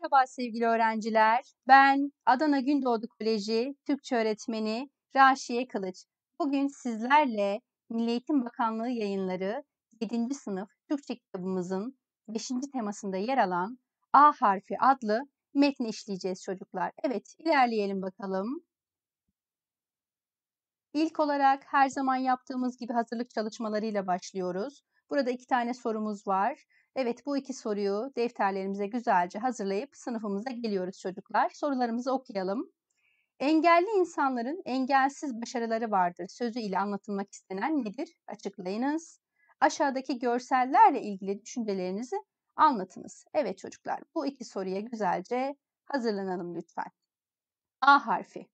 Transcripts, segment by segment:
Merhaba sevgili öğrenciler. Ben Adana Gündoğdu Koleji Türkçe öğretmeni Raşiye Kılıç. Bugün sizlerle Milli Eğitim Bakanlığı yayınları 7. sınıf Türkçe kitabımızın 5. temasında yer alan A harfi adlı metni işleyeceğiz çocuklar. Evet, ilerleyelim bakalım. İlk olarak her zaman yaptığımız gibi hazırlık çalışmalarıyla başlıyoruz. Burada 2 tane sorumuz var. Evet, bu 2 soruyu defterlerimize güzelce hazırlayıp sınıfımıza geliyoruz çocuklar. Sorularımızı okuyalım. Engelli insanların engelsiz başarıları vardır sözü ile anlatılmak istenen nedir? Açıklayınız. Aşağıdaki görsellerle ilgili düşüncelerinizi anlatınız. Evet çocuklar, bu 2 soruya güzelce hazırlanalım lütfen. A harfi.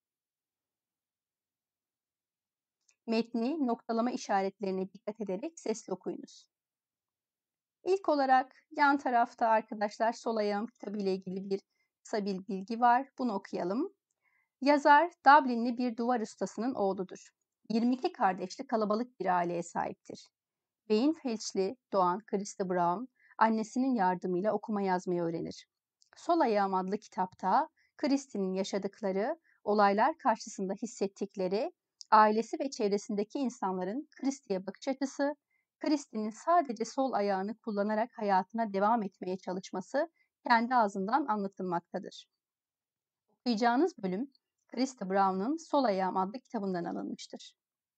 Metni noktalama işaretlerine dikkat ederek sesli okuyunuz. İlk olarak yan tarafta arkadaşlar sol ayağım kitabı ile ilgili bir kısa bir bilgi var. Bunu okuyalım. Yazar Dublinli bir duvar ustasının oğludur. 22 kardeşli kalabalık bir aileye sahiptir. Beyin felçli doğan Krista Brown annesinin yardımıyla okuma yazmayı öğrenir. Sol Ayağım adlı kitapta Kristi'nin yaşadıkları, olaylar karşısında hissettikleri, ailesi ve çevresindeki insanların Kristi'ye bakış açısı, Kristi'nin sadece sol ayağını kullanarak hayatına devam etmeye çalışması kendi ağzından anlatılmaktadır. Okuyacağınız bölüm Krista Brown'un Sol Ayağım adlı kitabından alınmıştır.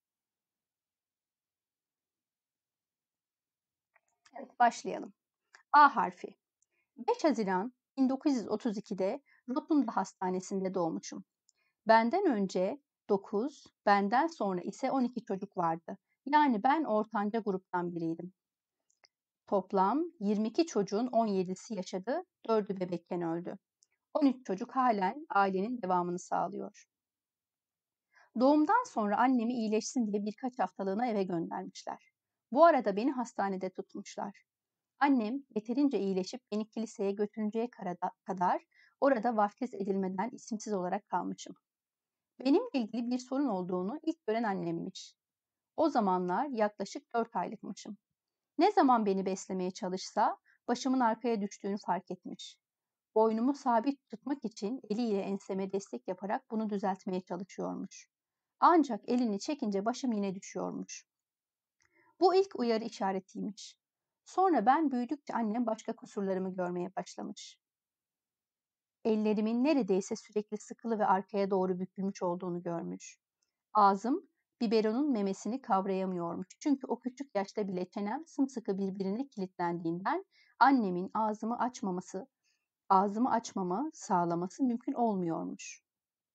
Evet, başlayalım. A harfi. 5 Haziran 1932'de Rotunda Hastanesi'nde doğmuşum. Benden önce 9, benden sonra ise 12 çocuk vardı. Yani ben ortanca gruptan biriydim. Toplam 22 çocuğun 17'si yaşadı, 4'ü bebekken öldü. 13 çocuk halen ailenin devamını sağlıyor. Doğumdan sonra annemi iyileşsin diye birkaç haftalığına eve göndermişler. Bu arada beni hastanede tutmuşlar. Annem yeterince iyileşip beni kiliseye götürünceye kadar orada vaftiz edilmeden isimsiz olarak kalmışım. Benimle ilgili bir sorun olduğunu ilk gören annemmiş. O zamanlar yaklaşık 4 aylıkmışım. Ne zaman beni beslemeye çalışsa başımın arkaya düştüğünü fark etmiş. Boynumu sabit tutmak için eliyle enseme destek yaparak bunu düzeltmeye çalışıyormuş. Ancak elini çekince başım yine düşüyormuş. Bu ilk uyarı işaretiymiş. Sonra ben büyüdükçe annem başka kusurlarımı görmeye başlamış. Ellerimin neredeyse sürekli sıkılı ve arkaya doğru bükülmüş olduğunu görmüş. Ağzım biberonun memesini kavrayamıyormuş. Çünkü o küçük yaşta bile çenem sımsıkı birbirine kilitlendiğinden annemin ağzımı açmamı sağlaması mümkün olmuyormuş.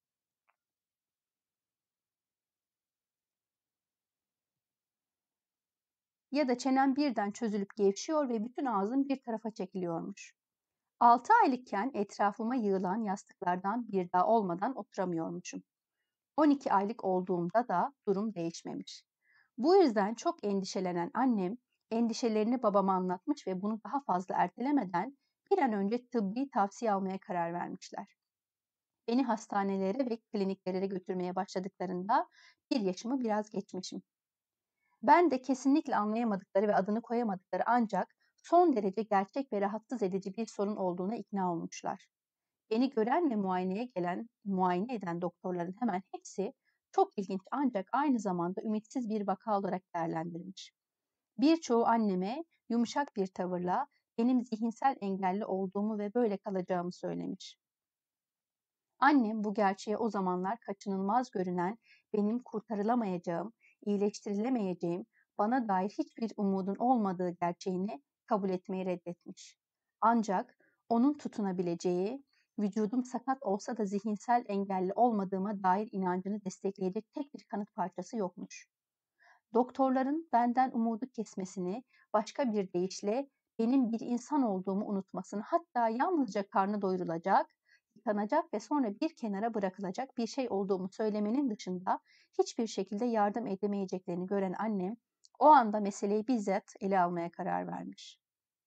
Ya da çenem birden çözülüp gevşiyor ve bütün ağzım bir tarafa çekiliyormuş. 6 aylıkken etrafıma yığılan yastıklardan bir daha olmadan oturamıyormuşum. 12 aylık olduğumda da durum değişmemiş. Bu yüzden çok endişelenen annem endişelerini babama anlatmış ve bunu daha fazla ertelemeden bir an önce tıbbi tavsiye almaya karar vermişler. Beni hastanelere ve kliniklere götürmeye başladıklarında 1 yaşımı biraz geçmişim. Ben de kesinlikle anlayamadıkları ve adını koyamadıkları ancak son derece gerçek ve rahatsız edici bir sorun olduğuna ikna olmuşlar. Beni gören ve muayene eden doktorların hemen hepsi çok ilginç ancak aynı zamanda ümitsiz bir vaka olarak değerlendirilmiş. Birçoğu anneme yumuşak bir tavırla benim zihinsel engelli olduğumu ve böyle kalacağımı söylemiş. Annem bu gerçeğe o zamanlar kaçınılmaz görünen benim kurtarılamayacağım, iyileştirilemeyeceğim, bana dair hiçbir umudun olmadığı gerçeğini kabul etmeyi reddetmiş. Ancak onun tutunabileceği, vücudum sakat olsa da zihinsel engelli olmadığıma dair inancını destekleyecek tek bir kanıt parçası yokmuş. Doktorların benden umudu kesmesini, başka bir deyişle benim bir insan olduğumu unutmasını, hatta yalnızca karnı doyurulacak, yıkanacak ve sonra bir kenara bırakılacak bir şey olduğumu söylemenin dışında hiçbir şekilde yardım edemeyeceklerini gören annem o anda meseleyi bizzat ele almaya karar vermiş.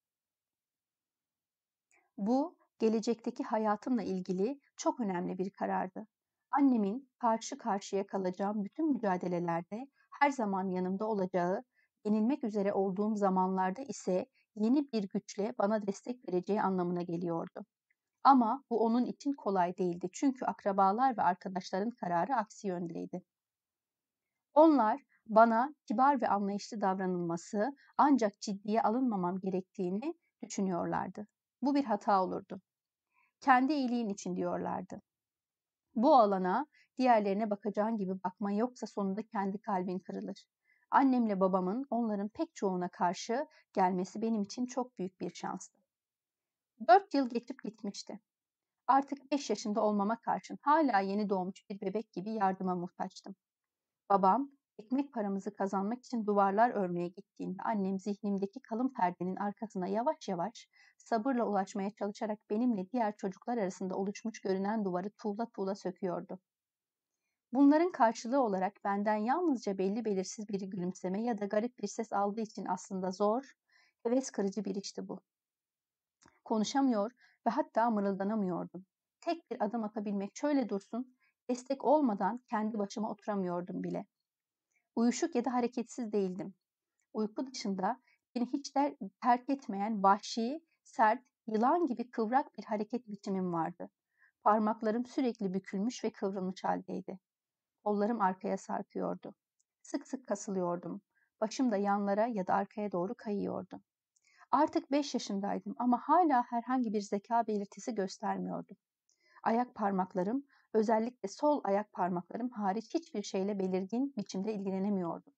Bu gelecekteki hayatımla ilgili çok önemli bir karardı. Annemin karşı karşıya kalacağım bütün mücadelelerde her zaman yanımda olacağı, yenilmek üzere olduğum zamanlarda ise yeni bir güçle bana destek vereceği anlamına geliyordu. Ama bu onun için kolay değildi çünkü akrabalar ve arkadaşların kararı aksi yöndeydi. Onlar bana kibar ve anlayışlı davranılması ancak ciddiye alınmamam gerektiğini düşünüyorlardı. Bu bir hata olurdu. Kendi iyiliğin için diyorlardı. Bu alana diğerlerine bakacağın gibi bakma yoksa sonunda kendi kalbin kırılır. Annemle babamın onların pek çoğuna karşı gelmesi benim için çok büyük bir şanstı. 4 yıl geçip gitmişti. Artık 5 yaşında olmama karşın hala yeni doğmuş bir bebek gibi yardıma muhtaçtım. Babam ekmek paramızı kazanmak için duvarlar örmeye gittiğinde annem zihnimdeki kalın perdenin arkasına yavaş yavaş sabırla ulaşmaya çalışarak benimle diğer çocuklar arasında oluşmuş görünen duvarı tuğla tuğla söküyordu. Bunların karşılığı olarak benden yalnızca belli belirsiz bir gülümseme ya da garip bir ses aldığı için aslında zor, heves kırıcı bir işti bu. Konuşamıyor ve hatta mırıldanamıyordum. Tek bir adım atabilmek şöyle dursun, destek olmadan kendi başıma oturamıyordum bile. Uyuşuk ya da hareketsiz değildim. Uyku dışında beni hiç terk etmeyen vahşi, sert, yılan gibi kıvrak bir hareket biçimim vardı. Parmaklarım sürekli bükülmüş ve kıvrılmış haldeydi. Kollarım arkaya sarkıyordu. Sık sık kasılıyordum. Başım da yanlara ya da arkaya doğru kayıyordu. Artık 5 yaşındaydım ama hala herhangi bir zeka belirtisi göstermiyordum. Ayak parmaklarım, özellikle sol ayak parmaklarım hariç hiçbir şeyle belirgin biçimde ilgilenemiyordum.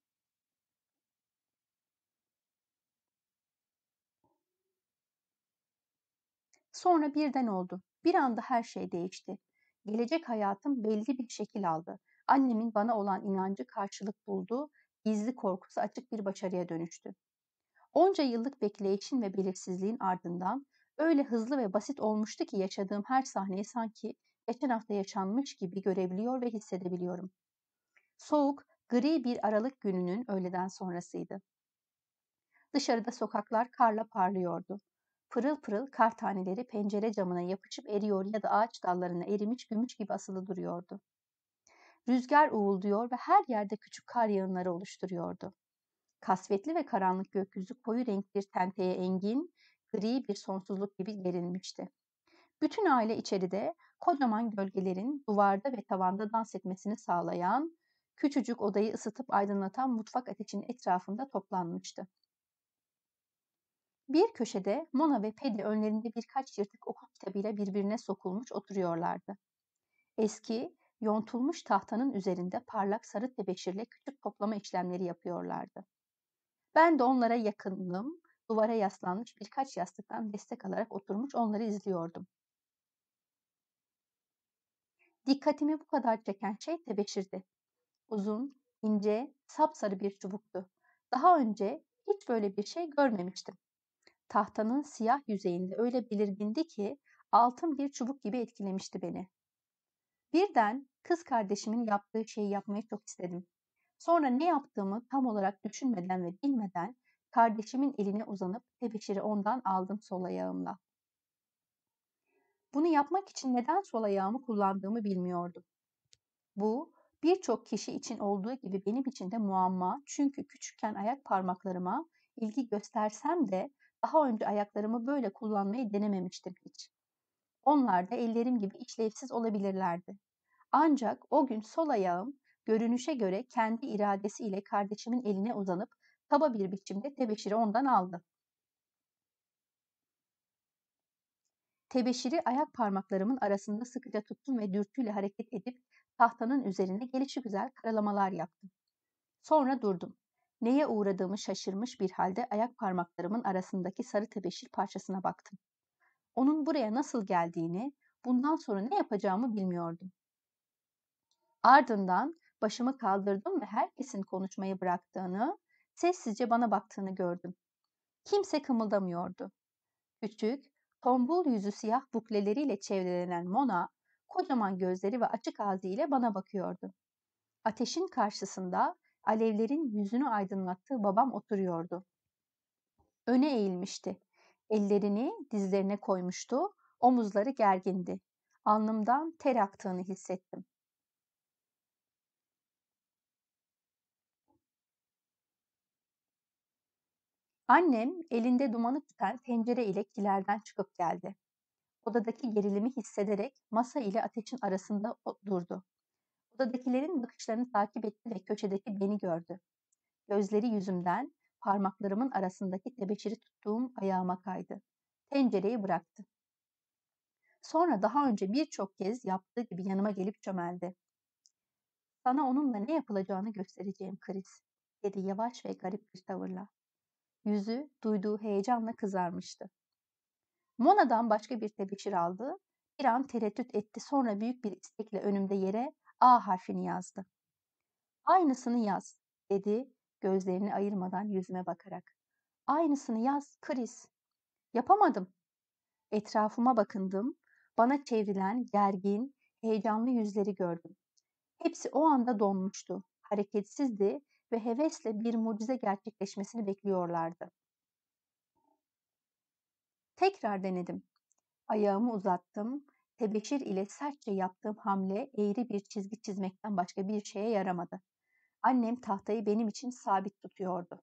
Sonra birden oldu. Bir anda her şey değişti. Gelecek hayatım belli bir şekil aldı. Annemin bana olan inancı karşılık buldu, gizli korkusu açık bir başarıya dönüştü. Onca yıllık bekleyişin ve belirsizliğin ardından öyle hızlı ve basit olmuştu ki yaşadığım her sahneyi sanki geçen hafta yaşanmış gibi görebiliyor ve hissedebiliyorum. Soğuk, gri bir Aralık gününün öğleden sonrasıydı. Dışarıda sokaklar karla parlıyordu. Pırıl pırıl kar taneleri pencere camına yapışıp eriyor ya da ağaç dallarına erimiş gümüş gibi asılı duruyordu. Rüzgar uğulduyor ve her yerde küçük kar yağınları oluşturuyordu. Kasvetli ve karanlık gökyüzü koyu renk bir tenteye engin, gri bir sonsuzluk gibi gerilmişti. Bütün aile içeride kocaman gölgelerin duvarda ve tavanda dans etmesini sağlayan, küçücük odayı ısıtıp aydınlatan mutfak ateşinin etrafında toplanmıştı. Bir köşede Mona ve Paddy önlerinde birkaç yırtık okul kitabıyla birbirine sokulmuş oturuyorlardı. Eski, yontulmuş tahtanın üzerinde parlak sarı tebeşirle küçük toplama işlemleri yapıyorlardı. Ben de onlara yakındım, duvara yaslanmış birkaç yastıktan destek alarak oturmuş onları izliyordum. Dikkatimi bu kadar çeken şey tebeşirdi. Uzun, ince, sapsarı bir çubuktu. Daha önce hiç böyle bir şey görmemiştim. Tahtanın siyah yüzeyinde öyle belirgindi ki altın bir çubuk gibi etkilemişti beni. Birden kız kardeşimin yaptığı şeyi yapmayı çok istedim. Sonra ne yaptığımı tam olarak düşünmeden ve bilmeden kardeşimin eline uzanıp tebeşiri ondan aldım sol ayağımla. Bunu yapmak için neden sol ayağımı kullandığımı bilmiyordum. Bu birçok kişi için olduğu gibi benim için de muamma çünkü küçükken ayak parmaklarıma ilgi göstersem de daha önce ayaklarımı böyle kullanmayı denememiştim hiç. Onlar da ellerim gibi işlevsiz olabilirlerdi. Ancak o gün sol ayağım görünüşe göre kendi iradesiyle kardeşimin eline uzanıp kaba bir biçimde tebeşiri ondan aldı. Tebeşiri ayak parmaklarımın arasında sıkıca tuttum ve dürtüyle hareket edip tahtanın üzerine gelişigüzel karalamalar yaptım. Sonra durdum. Neye uğradığımı şaşırmış bir halde ayak parmaklarımın arasındaki sarı tebeşir parçasına baktım. Onun buraya nasıl geldiğini, bundan sonra ne yapacağımı bilmiyordum. Ardından başımı kaldırdım ve herkesin konuşmayı bıraktığını, sessizce bana baktığını gördüm. Kimse kımıldamıyordu. Küçük, tombul yüzü siyah bukleleriyle çevrelenen Mona, kocaman gözleri ve açık ağzı ile bana bakıyordu. Ateşin karşısında alevlerin yüzünü aydınlattığı babam oturuyordu. Öne eğilmişti. Ellerini dizlerine koymuştu. Omuzları gergindi. Alnımdan ter aktığını hissettim. Annem elinde dumanı tüten tencere ile kilerden çıkıp geldi. Odadaki gerilimi hissederek masa ile ateşin arasında durdu. Odadakilerin bakışlarını takip etti ve köşedeki beni gördü. Gözleri yüzümden parmaklarımın arasındaki tebeşiri tuttuğum ayağıma kaydı. Tencereyi bıraktı. Sonra daha önce birçok kez yaptığı gibi yanıma gelip çömeldi. Sana onunla ne yapılacağını göstereceğim Chris, dedi yavaş ve garip bir tavırla. Yüzü duyduğu heyecanla kızarmıştı. Mona'dan başka bir tebeşir aldı. Bir an tereddüt etti, sonra büyük bir istekle önümde yere A harfini yazdı. Aynısını yaz, dedi gözlerini ayırmadan yüzüme bakarak. Aynısını yaz Chris. Yapamadım. Etrafıma bakındım. Bana çevrilen gergin, heyecanlı yüzleri gördüm. Hepsi o anda donmuştu. Hareketsizdi ve hevesle bir mucize gerçekleşmesini bekliyorlardı. Tekrar denedim. Ayağımı uzattım. Tebeşir ile sertçe yaptığım hamle eğri bir çizgi çizmekten başka bir şeye yaramadı. Annem tahtayı benim için sabit tutuyordu.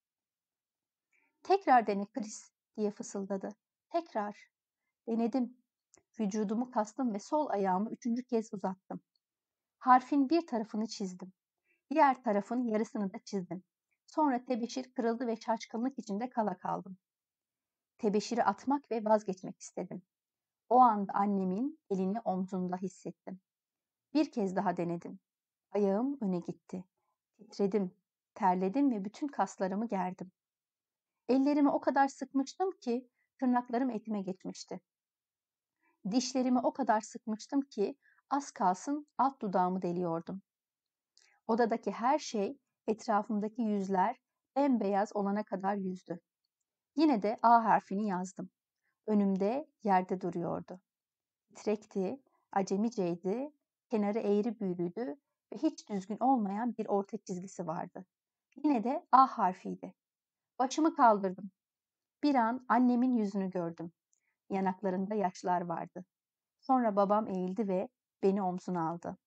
Tekrar dene Chris, diye fısıldadı. Tekrar. Denedim. Vücudumu kastım ve sol ayağımı 3. kez uzattım. Harfin bir tarafını çizdim. Diğer tarafın yarısını da çizdim. Sonra tebeşir kırıldı ve şaşkınlık içinde kala kaldım. Tebeşiri atmak ve vazgeçmek istedim. O anda annemin elini omzumda hissettim. Bir kez daha denedim. Ayağım öne gitti. Titredim, terledim ve bütün kaslarımı gerdim. Ellerimi o kadar sıkmıştım ki tırnaklarım etime geçmişti. Dişlerimi o kadar sıkmıştım ki az kalsın alt dudağımı deliyordum. Odadaki her şey, etrafımdaki yüzler bembeyaz olana kadar yüzdü. Yine de A harfini yazdım. Önümde, yerde duruyordu. Titrekti, acemiceydi, kenarı eğri büğrüydü ve hiç düzgün olmayan bir orta çizgisi vardı. Yine de A harfiydi. Başımı kaldırdım. Bir an annemin yüzünü gördüm. Yanaklarında yaşlar vardı. Sonra babam eğildi ve beni omzuna aldı.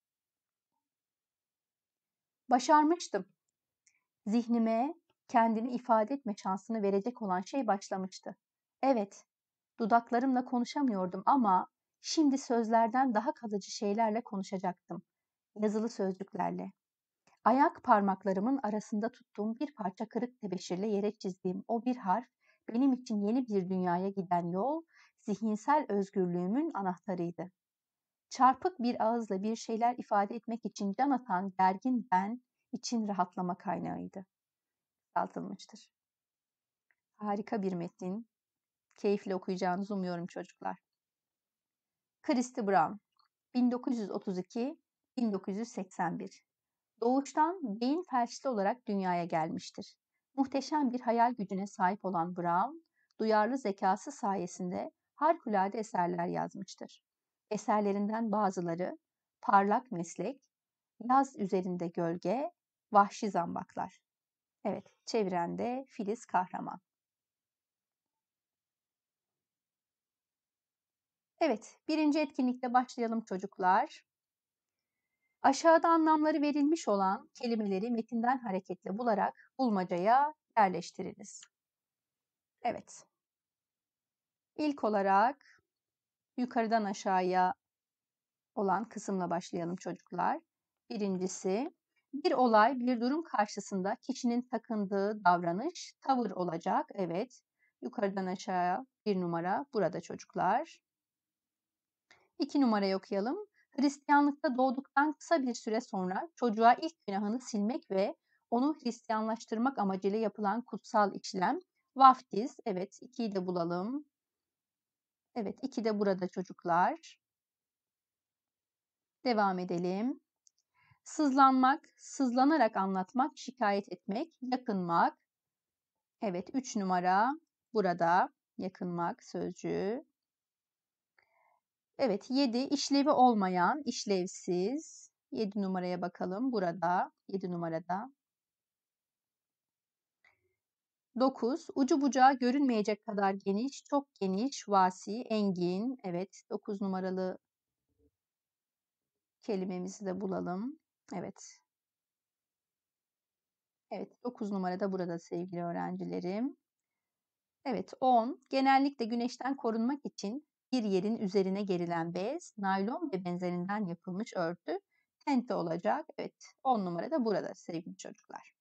Başarmıştım. Zihnime kendini ifade etme şansını verecek olan şey başlamıştı. Evet, dudaklarımla konuşamıyordum ama şimdi sözlerden daha kalıcı şeylerle konuşacaktım. Yazılı sözcüklerle. Ayak parmaklarımın arasında tuttuğum bir parça kırık tebeşirle yere çizdiğim o bir harf benim için yeni bir dünyaya giden yol, zihinsel özgürlüğümün anahtarıydı. Çarpık bir ağızla bir şeyler ifade etmek için can atan gergin ben için rahatlama kaynağıydı. Kısaltılmıştır. Harika bir metin. Keyifle okuyacağınızı umuyorum çocuklar. Christy Brown, 1932-1981. Doğuştan beyin felçli olarak dünyaya gelmiştir. Muhteşem bir hayal gücüne sahip olan Brown, duyarlı zekası sayesinde harikulade eserler yazmıştır. Eserlerinden bazıları Parlak Meslek, Yaz Üzerinde Gölge, Vahşi Zambaklar. Evet, çeviren de Filiz Kahraman. Evet, birinci etkinlikle başlayalım çocuklar. Aşağıda anlamları verilmiş olan kelimeleri metinden hareketle bularak bulmacaya yerleştiriniz. Evet. İlk olarak yukarıdan aşağıya olan kısımla başlayalım çocuklar. Birincisi, bir olay, bir durum karşısında kişinin takındığı davranış, tavır olacak. Evet. Yukarıdan aşağıya bir numara burada çocuklar. 2 numarayı okuyalım. Hristiyanlıkta doğduktan kısa bir süre sonra çocuğa ilk günahını silmek ve onu Hristiyanlaştırmak amacıyla yapılan kutsal işlem vaftiz. Evet, 2'yi de bulalım. Evet, 2 de burada çocuklar. Devam edelim. Sızlanmak, sızlanarak anlatmak, şikayet etmek, yakınmak. Evet, 3 numara burada yakınmak sözcüğü. Evet, 7 işlevi olmayan, işlevsiz. 7 numaraya bakalım burada. 7 numarada. 9 ucu bucağı görünmeyecek kadar geniş, çok geniş, vasi, engin. Evet, 9 numaralı kelimemizi de bulalım. Evet. Evet, 9 numarada burada sevgili öğrencilerim. Evet, 10 genellikle güneşten korunmak için bir yerin üzerine gerilen bez, naylon ve benzerinden yapılmış örtü, tente olacak. Evet, 10 numara da burada sevgili çocuklar.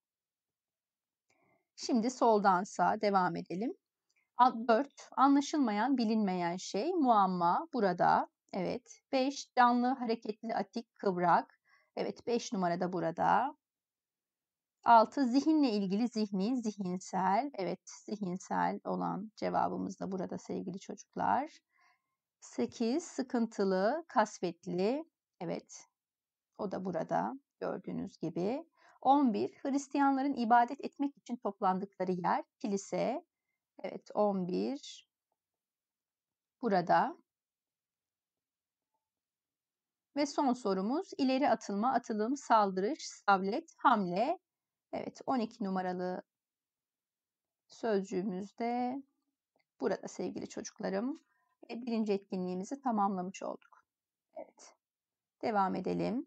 Şimdi soldan sağa devam edelim. 4. Anlaşılmayan, bilinmeyen şey, muamma burada. Evet. 5. Canlı, hareketli, atik, kıvrak. Evet, 5 numara da burada. 6. Zihinle ilgili, zihni, zihinsel. Evet, zihinsel olan cevabımız da burada sevgili çocuklar. 8. Sıkıntılı, kasvetli. Evet, o da burada gördüğünüz gibi. 11. Hristiyanların ibadet etmek için toplandıkları yer, kilise. Evet, 11 burada. Ve son sorumuz ileri atılma, atılım, saldırış, savlet, hamle. Evet, 12 numaralı sözcüğümüz de burada sevgili çocuklarım. Birinci etkinliğimizi tamamlamış olduk. Evet, devam edelim.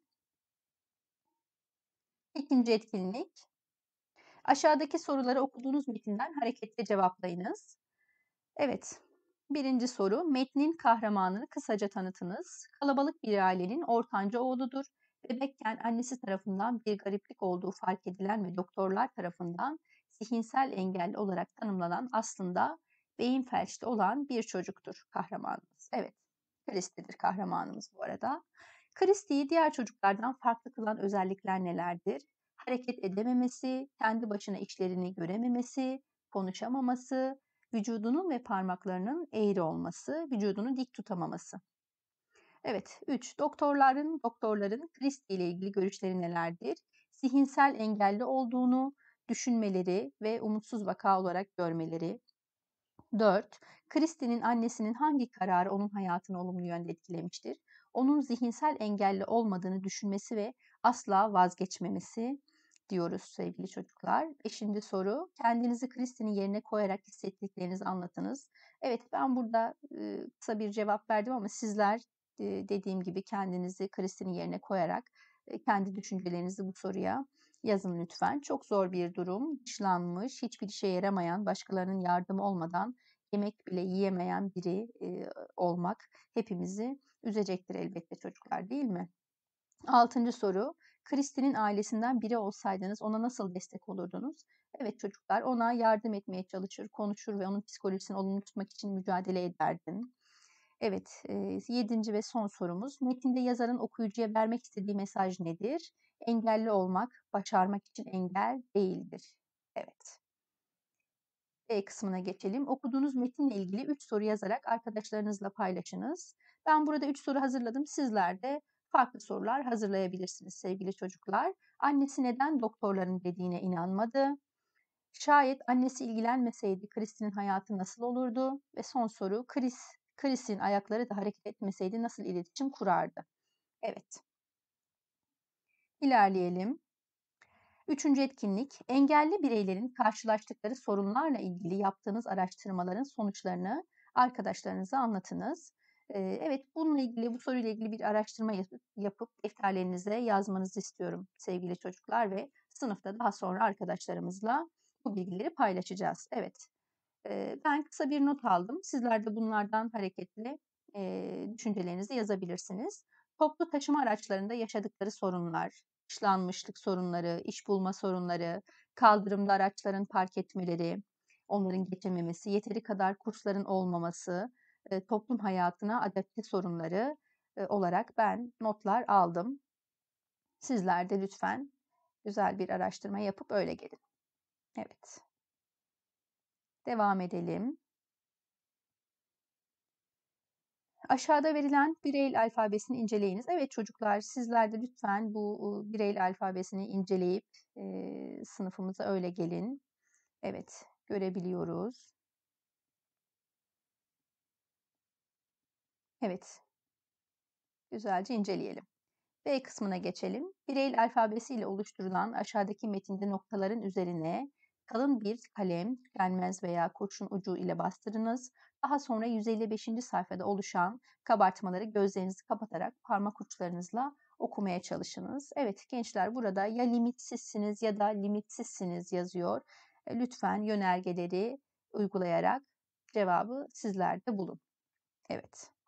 İkinci etkinlik. Aşağıdaki soruları okuduğunuz metinden hareketle cevaplayınız. Evet, birinci soru. Metnin kahramanını kısaca tanıtınız. Kalabalık bir ailenin ortanca oğludur. Bebekken annesi tarafından bir gariplik olduğu fark edilen ve doktorlar tarafından zihinsel engelli olarak tanımlanan aslında beyin felçli olan bir çocuktur kahramanımız. Evet, Christie'dir kahramanımız bu arada. Christie'yi diğer çocuklardan farklı kılan özellikler nelerdir? Hareket edememesi, kendi başına işlerini görememesi, konuşamaması, vücudunun ve parmaklarının eğri olması, vücudunu dik tutamaması. Evet, 3. Doktorların Christie ile ilgili görüşleri nelerdir? Zihinsel engelli olduğunu düşünmeleri ve umutsuz vaka olarak görmeleri. 4. Christie'nin annesinin hangi kararı onun hayatını olumlu yönde etkilemiştir? Onun zihinsel engelli olmadığını düşünmesi ve asla vazgeçmemesi diyoruz sevgili çocuklar. Beşinci soru. Kendinizi Christie'nin yerine koyarak hissettiklerinizi anlatınız. Evet, ben burada kısa bir cevap verdim ama sizler dediğim gibi kendinizi Christie'nin yerine koyarak kendi düşüncelerinizi bu soruya yazın lütfen. Çok zor bir durum. Dışlanmış, hiçbir işe yaramayan, başkalarının yardımı olmadan yemek bile yiyemeyen biri olmak hepimizi üzecektir elbette çocuklar, değil mi? 6. soru. Christie'nin ailesinden biri olsaydınız ona nasıl destek olurdunuz? Evet çocuklar, ona yardım etmeye çalışır, konuşur ve onun psikolojisini olumlu tutmak için mücadele ederdin. Evet, 7. ve son sorumuz. Metinde yazarın okuyucuya vermek istediği mesaj nedir? Engelli olmak, başarmak için engel değildir. Evet. B kısmına geçelim. Okuduğunuz metinle ilgili 3 soru yazarak arkadaşlarınızla paylaşınız. Ben burada 3 soru hazırladım. Sizler de farklı sorular hazırlayabilirsiniz sevgili çocuklar. Annesi neden doktorların dediğine inanmadı? Şayet annesi ilgilenmeseydi Chris'in hayatı nasıl olurdu? Ve son soru, Chris'in ayakları da hareket etmeseydi nasıl iletişim kurardı? Evet, ilerleyelim. Üçüncü etkinlik, engelli bireylerin karşılaştıkları sorunlarla ilgili yaptığınız araştırmaların sonuçlarını arkadaşlarınıza anlatınız. Evet, bununla ilgili, bu soruyla ilgili bir araştırma yapıp defterlerinize yazmanızı istiyorum sevgili çocuklar ve sınıfta daha sonra arkadaşlarımızla bu bilgileri paylaşacağız. Evet, ben kısa bir not aldım. Sizler de bunlardan hareketle düşüncelerinizi yazabilirsiniz. Toplu taşıma araçlarında yaşadıkları sorunlar, dışlanmışlık sorunları, iş bulma sorunları, kaldırımda araçların park etmeleri, onların geçememesi, yeteri kadar kursların olmaması, toplum hayatına adapte sorunları olarak ben notlar aldım. Sizler de lütfen güzel bir araştırma yapıp öyle gelin. Evet. Devam edelim. Aşağıda verilen Braille alfabesini inceleyiniz. Evet çocuklar, sizler de lütfen bu Braille alfabesini inceleyip sınıfımıza öyle gelin. Evet, görebiliyoruz. Evet, güzelce inceleyelim. B kısmına geçelim. Braille alfabesiyle oluşturulan aşağıdaki metinde noktaların üzerine kalın bir kalem, tükenmez veya kurşun ucu ile bastırınız. Daha sonra 155. sayfada oluşan kabartmaları gözlerinizi kapatarak parmak uçlarınızla okumaya çalışınız. Evet gençler, burada ya limitsizsiniz ya da limitsizsiniz yazıyor. Lütfen yönergeleri uygulayarak cevabı sizler de bulun. Evet.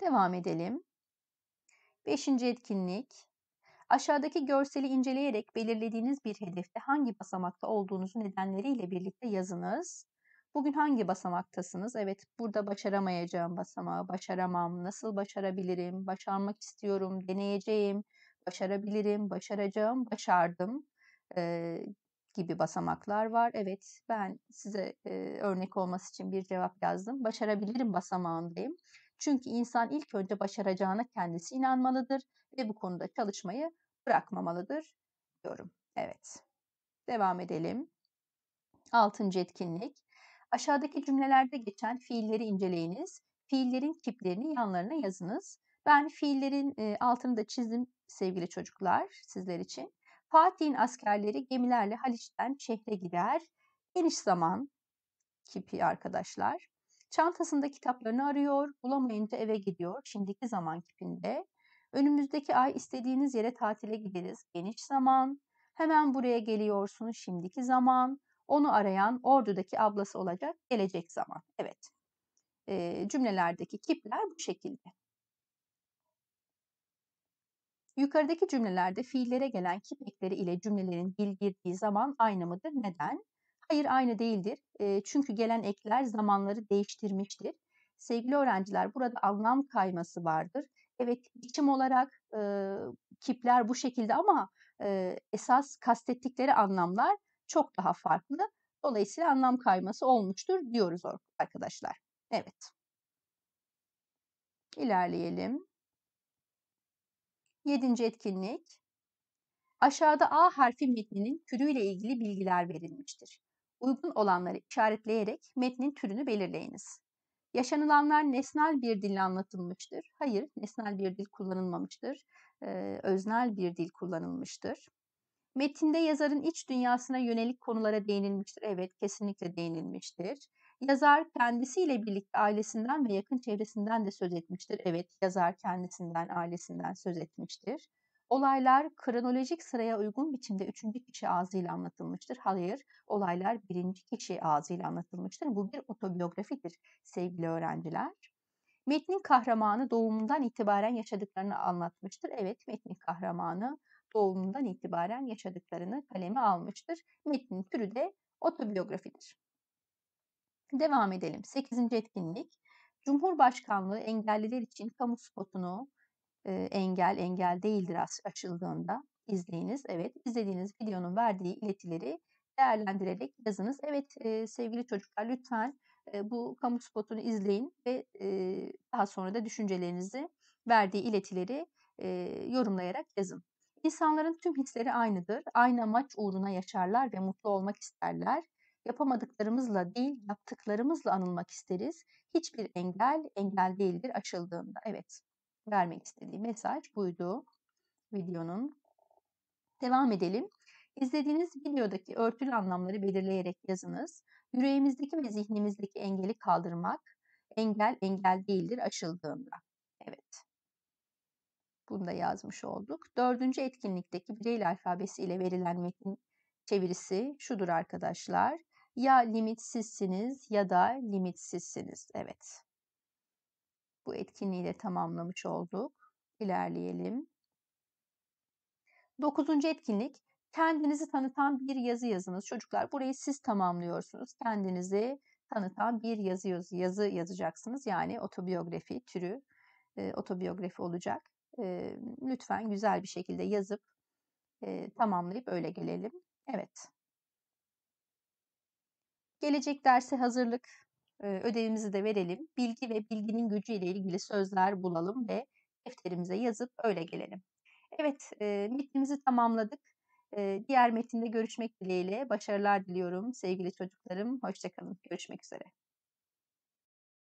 Devam edelim. 5. etkinlik. Aşağıdaki görseli inceleyerek belirlediğiniz bir hedefte hangi basamakta olduğunuzu nedenleriyle birlikte yazınız. Bugün hangi basamaktasınız? Evet, burada başaramayacağım basamağı, başaramam, nasıl başarabilirim, başarmak istiyorum, deneyeceğim, başarabilirim, başaracağım, başardım gibi basamaklar var. Evet, ben size örnek olması için bir cevap yazdım. Başarabilirim basamağındayım. Çünkü insan ilk önce başaracağına kendisi inanmalıdır ve bu konuda çalışmayı bırakmamalıdır diyorum. Evet. Devam edelim. 6. etkinlik. Aşağıdaki cümlelerde geçen fiilleri inceleyiniz. Fiillerin kiplerini yanlarına yazınız. Ben fiillerin altını da çizdim sevgili çocuklar sizler için. Fatih'in askerleri gemilerle Haliç'ten şehre gider. Geniş zaman kipi arkadaşlar. Çantasında kitaplarını arıyor, bulamayınca eve gidiyor. Şimdiki zaman kipinde. Önümüzdeki ay istediğiniz yere tatile gideriz. Geniş zaman. Hemen buraya geliyorsunuz. Şimdiki zaman. Onu arayan ordudaki ablası olacak. Gelecek zaman. Evet. Cümlelerdeki kipler bu şekilde. Yukarıdaki cümlelerde fiillere gelen kip ekleri ile cümlelerin dil girdiği zaman aynı mıdır? Neden? Hayır, aynı değildir. Çünkü gelen ekler zamanları değiştirmiştir. Sevgili öğrenciler, burada anlam kayması vardır. Evet, biçim olarak kipler bu şekilde ama esas kastettikleri anlamlar çok daha farklı. Dolayısıyla anlam kayması olmuştur diyoruz arkadaşlar. Evet, ilerleyelim. 7. etkinlik. Aşağıda A harfi metninin türüyle ilgili bilgiler verilmiştir. Uygun olanları işaretleyerek metnin türünü belirleyiniz. Yaşanılanlar nesnel bir dille anlatılmıştır. Hayır, nesnel bir dil kullanılmamıştır. Öznel bir dil kullanılmıştır. Metinde yazarın iç dünyasına yönelik konulara değinilmiştir. Evet, kesinlikle değinilmiştir. Yazar kendisiyle birlikte ailesinden ve yakın çevresinden de söz etmiştir. Evet, yazar kendisinden, ailesinden söz etmiştir. Olaylar kronolojik sıraya uygun biçimde üçüncü kişi ağzıyla anlatılmıştır. Hayır, olaylar birinci kişi ağzıyla anlatılmıştır. Bu bir otobiyografidir sevgili öğrenciler. Metnin kahramanı doğumundan itibaren yaşadıklarını anlatmıştır. Evet, metnin kahramanı doğumundan itibaren yaşadıklarını kaleme almıştır. Metnin türü de otobiyografidir. Devam edelim. 8. etkinlik. Cumhurbaşkanlığı engelliler için kamu spotunu engel değildir açıldığında izleyiniz. Evet, izlediğiniz videonun verdiği iletileri değerlendirerek yazınız. Evet, sevgili çocuklar, lütfen bu kamu spotunu izleyin ve daha sonra da düşüncelerinizi verdiği iletileri yorumlayarak yazın. İnsanların tüm hisleri aynıdır. Aynı amaç uğruna yaşarlar ve mutlu olmak isterler. Yapamadıklarımızla değil, yaptıklarımızla anılmak isteriz. Hiçbir engel değildir aşıldığında. Evet, vermek istediği mesaj buydu videonun. Devam edelim. İzlediğiniz videodaki örtülü anlamları belirleyerek yazınız. Yüreğimizdeki ve zihnimizdeki engeli kaldırmak, engel değildir aşıldığında. Evet, bunu da yazmış olduk. 4. etkinlikteki Braille alfabesi ile verilen metin çevirisi şudur arkadaşlar. Ya limitsizsiniz ya da limitsizsiniz. Evet, bu etkinliği de tamamlamış olduk. İlerleyelim. 9. etkinlik, kendinizi tanıtan bir yazı yazınız. Çocuklar, burayı siz tamamlıyorsunuz. Kendinizi tanıtan bir yazı yazacaksınız. Yani otobiyografi türü otobiyografi olacak. Lütfen güzel bir şekilde yazıp tamamlayıp öyle gelelim. Evet. Gelecek derse hazırlık ödevimizi de verelim. Bilgi ve bilginin gücü ile ilgili sözler bulalım ve defterimize yazıp öyle gelelim. Evet, metnimizi tamamladık. Diğer metinde görüşmek dileğiyle başarılar diliyorum sevgili çocuklarım. Hoşça kalın. Görüşmek üzere.